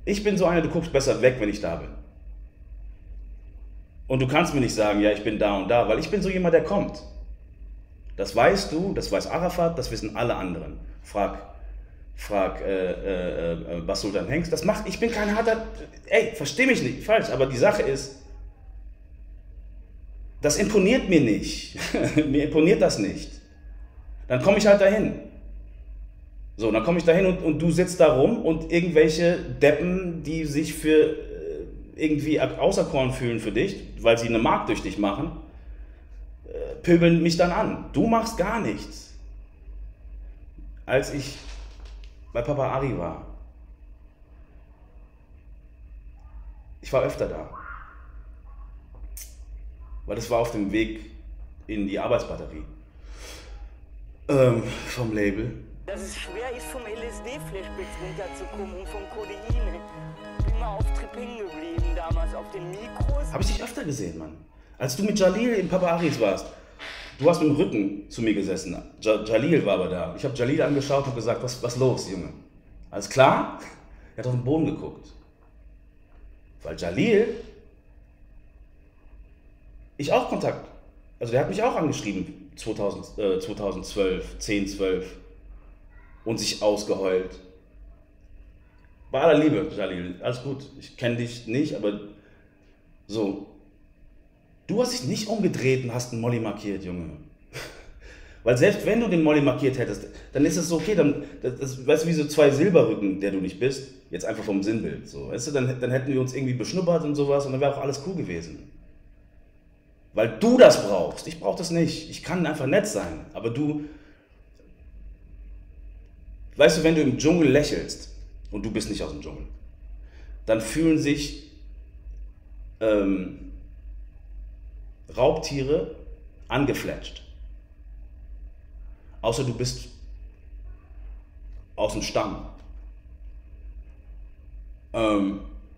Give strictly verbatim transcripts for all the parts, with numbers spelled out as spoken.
Ich bin so einer, du guckst besser weg, wenn ich da bin. Und du kannst mir nicht sagen, ja, ich bin da und da, weil ich bin so jemand, der kommt. Das weißt du, das weiß Arafat, das wissen alle anderen. Frag, frag äh, äh, äh, Bas Sultan Hengst, das macht, ich bin kein harter, ey, versteh mich nicht, falsch, aber die Sache ist, das imponiert mir nicht. Mir imponiert das nicht. Dann komme ich halt dahin. So, dann komme ich dahin und, und du sitzt da rum und irgendwelche Deppen, die sich für äh, irgendwie auserkoren fühlen für dich, weil sie eine Mark durch dich machen, äh, pöbeln mich dann an. Du machst gar nichts. Als ich bei Papa Ari war, ich war öfter da, weil das war auf dem Weg in die Arbeitsbatterie ähm, vom Label. Dass es schwer ist, vom L S D-Flashbacks runterzukommen und vom Kodein. Bin mal auf Trip hängen geblieben, damals auf den Mikros. Habe ich dich öfter gesehen, Mann. Als du mit Jalil in Papa Aris warst, du hast mit dem Rücken zu mir gesessen. Jalil war aber da. Ich habe Jalil angeschaut und gesagt, was, was los, Junge? Alles klar? Er hat auf den Boden geguckt. Weil Jalil, ich auch Kontakt. Also der hat mich auch angeschrieben, zweitausend, äh, zweitausendzwölf, zehn, zwölf. Und sich ausgeheult. Bei aller Liebe, Jalil, alles gut. Ich kenne dich nicht, aber so. Du hast dich nicht umgedreht und hast einen Molly markiert, Junge. Weil selbst wenn du den Molly markiert hättest, dann ist es okay, dann, das, das, weißt du, wie so zwei Silberrücken, der du nicht bist, jetzt einfach vom Sinnbild, so, weißt du, dann, dann hätten wir uns irgendwie beschnuppert und sowas und dann wäre auch alles cool gewesen. Weil du das brauchst, ich brauche das nicht, ich kann einfach nett sein, aber du, weißt du, wenn du im Dschungel lächelst und du bist nicht aus dem Dschungel, dann fühlen sich ähm, Raubtiere angefletscht. Außer du bist aus dem Stamm. Ähm,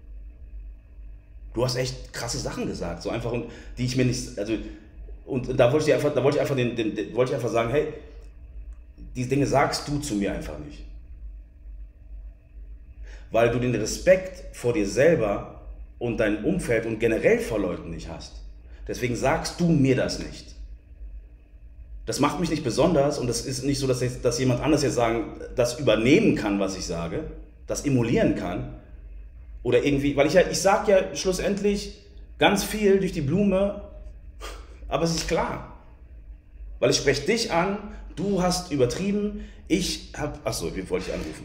du hast echt krasse Sachen gesagt, so einfach, und die ich mir nicht, also, und da wollte ich einfach, da wollte ich einfach, den, den, den, wollte ich einfach sagen, hey, diese Dinge sagst du zu mir einfach nicht. Weil du den Respekt vor dir selber und deinem Umfeld und generell vor Leuten nicht hast. Deswegen sagst du mir das nicht. Das macht mich nicht besonders und das ist nicht so, dass, jetzt, dass jemand anderes jetzt sagen, das übernehmen kann, was ich sage, das emulieren kann. Oder irgendwie, weil ich ja, ich sage ja schlussendlich ganz viel durch die Blume, aber es ist klar. Weil ich spreche dich an, du hast übertrieben, ich habe, achso, wie wollte ich anrufen?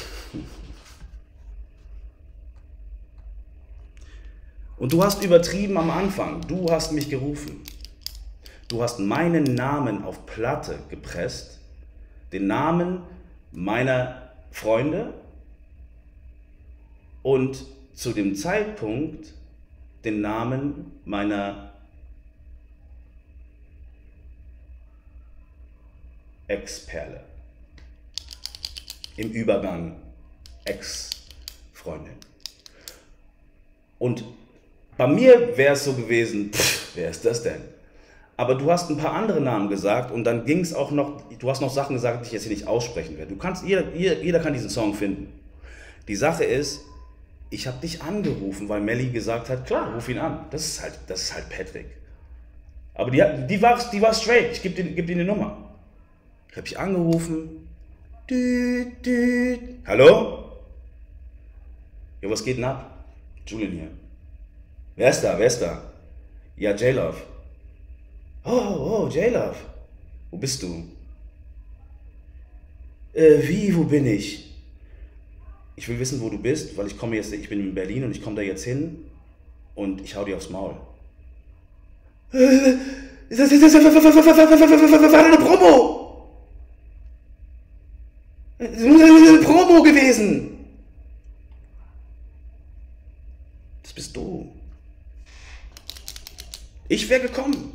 Und du hast übertrieben am Anfang, du hast mich gerufen. Du hast meinen Namen auf Platte gepresst, den Namen meiner Freunde und zu dem Zeitpunkt den Namen meiner Ex-Perle. Im Übergang Ex-Freundin. Und bei mir wäre es so gewesen, pff, wer ist das denn? Aber du hast ein paar andere Namen gesagt und dann ging es auch noch, du hast noch Sachen gesagt, die ich jetzt hier nicht aussprechen werde. Du kannst, jeder, jeder kann diesen Song finden. Die Sache ist, ich habe dich angerufen, weil Melly gesagt hat, klar, ruf ihn an. Das ist halt, das ist halt Patrick. Aber die, die, war, die war straight, ich gebe dir, geb dir eine Nummer. Ich habe dich angerufen. Düt, düt. Hallo? Ja, was geht denn ab? Julian hier. Wer ist da? Wer ist da? Ja, J-Love. Oh, oh, J-Love. Wo bist du? Äh, wie, wo bin ich? Ich will wissen, wo du bist, weil ich komme jetzt, ich bin in Berlin und ich komme da jetzt hin und ich hau dir aufs Maul. Äh, das war eine Promo! Das ist eine Promo gewesen! Das bist du. Ich wäre gekommen.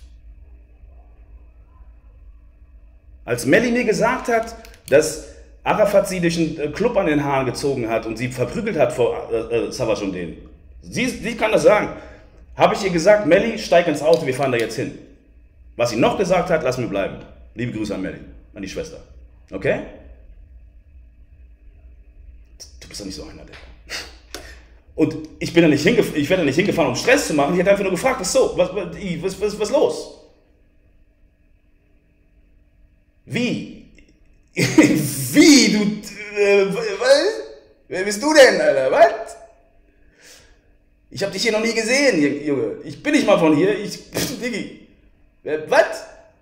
Als Melly mir gesagt hat, dass Arafat sie durch einen Club an den Haaren gezogen hat und sie verprügelt hat vor äh, Savas und denen. Sie, sie kann das sagen. Habe ich ihr gesagt, Melly, steig ins Auto, wir fahren da jetzt hin. Was sie noch gesagt hat, lass mir bleiben. Liebe Grüße an Melly, an die Schwester. Okay? Du bist doch nicht so einer, Digga. Und ich bin da nicht hingefahren, ich werde da nicht hingefahren, um Stress zu machen. Ich hätte einfach nur gefragt, was so, was, was, was, was los? Wie? Wie, du, äh, was? Wer bist du denn, Alter, was? Ich hab dich hier noch nie gesehen, Junge. Ich bin nicht mal von hier, ich, Diggi. Was?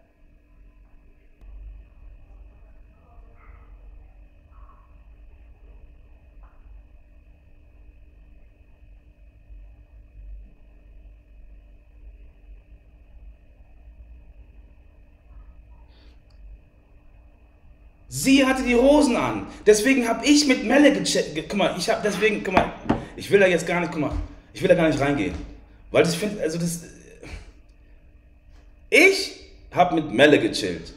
Sie hatte die Hosen an. Deswegen habe ich mit Melle gecheckt. Guck mal, ich habe deswegen, guck mal, ich will da jetzt gar nicht, guck mal, ich will da gar nicht reingehen. Weil das finde, also das. Ich habe mit Melle gechillt.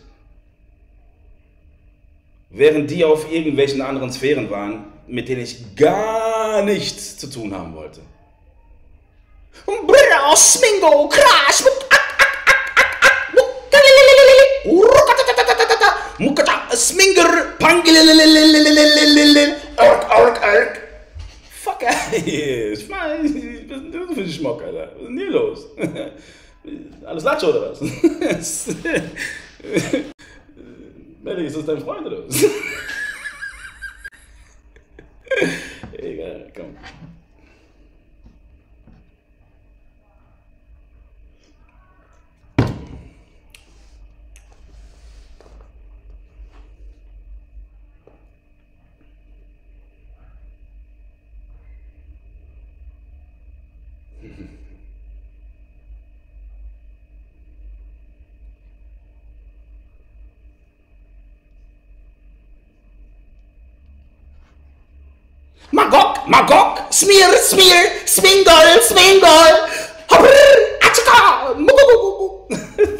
Während die auf irgendwelchen anderen Sphären waren, mit denen ich gar nichts zu tun haben wollte. Smingo, Crash, Sminger, Pangel, Ork, Ork, Ork. Fuck, ey, ich meine, was ist denn für ein Schmuck, Alter? Was ist denn hier los? Alles Latsche oder was? Melly, ist das dein Freund oder was? Egal, komm. Magok, Magok, Smear, Smear, Swingol, Swingol, Habr, Achaka, Mugugugugu.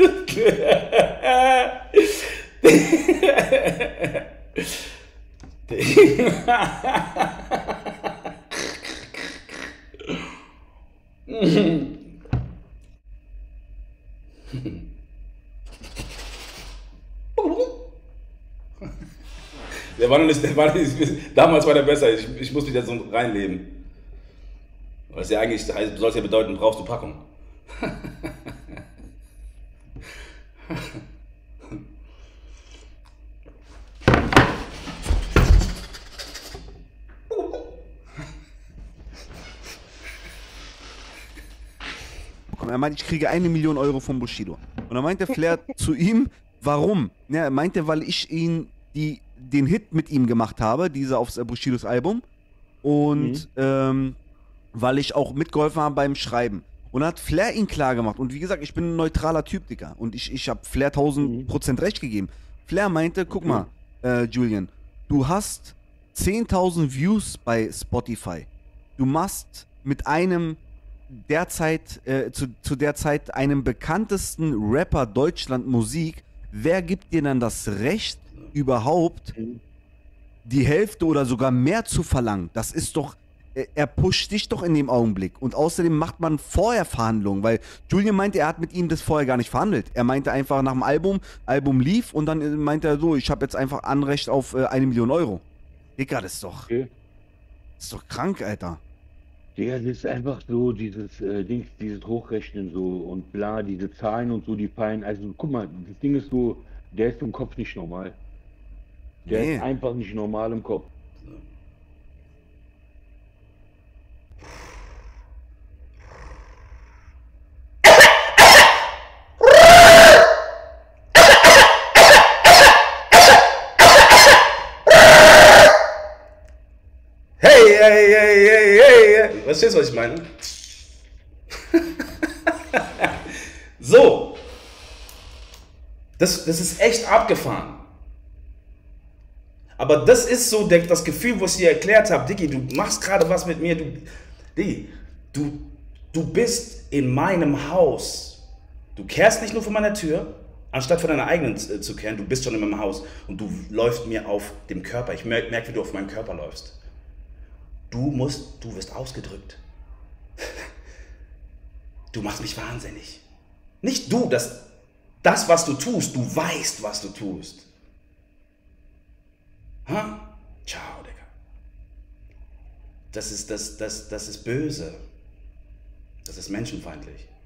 Der war noch nicht, der war nicht, damals war der besser, ich, ich muss mich da so reinleben. Weil es ja eigentlich, soll es ja bedeuten, brauchst du Packung. Er meint, ich kriege eine Million Euro von Bushido. Und dann meinte Flair zu ihm, warum? Ja, er meinte, weil ich ihn die, den Hit mit ihm gemacht habe, dieser auf Bushidos Album. Und mhm. ähm, weil ich auch mitgeholfen habe beim Schreiben. Und dann hat Flair ihn klar gemacht. Und wie gesagt, ich bin ein neutraler Typ, Digga. Und ich, ich habe Flair tausend Prozent recht gegeben. Flair meinte, guck mal, äh, Julian, du hast zehntausend Views bei Spotify. Du machst mit einem derzeit, äh, zu, zu der Zeit einem bekanntesten Rapper Deutschland Musik. Wer gibt dir dann das Recht, überhaupt die Hälfte oder sogar mehr zu verlangen? Das ist doch, er pusht dich doch in dem Augenblick. Und außerdem macht man vorher Verhandlungen, weil Julian meinte, er hat mit ihm das vorher gar nicht verhandelt. Er meinte einfach nach dem Album, Album lief und dann meinte er so, ich habe jetzt einfach Anrecht auf äh, eine Million Euro. Digga, das ist doch, okay. Das ist doch krank, Alter. Digga, das ist einfach so, dieses äh, Ding, dieses Hochrechnen so und bla, diese Zahlen und so, die fallen, also guck mal, das Ding ist so, der ist im Kopf nicht normal. Der nee. ist einfach nicht normal im Kopf. Hey, hey, hey, hey, hey. Verstehst du, was ich meine? So. Das, das ist echt abgefahren. Aber das ist so der, das Gefühl, was ich dir erklärt habe. Diggi, du machst gerade was mit mir. Du, Diggi, du, du bist in meinem Haus. Du kehrst nicht nur vor meiner Tür, anstatt vor deiner eigenen äh, zu kehren. Du bist schon in meinem Haus und du läufst mir auf dem Körper. Ich merke, merk, wie du auf meinen Körper läufst. Du musst, du wirst ausgedrückt. Du machst mich wahnsinnig. Nicht du, das, das, was du tust, du weißt, was du tust. Ha? Ciao, Digga. das ist, das, das, das ist böse. Das ist menschenfeindlich.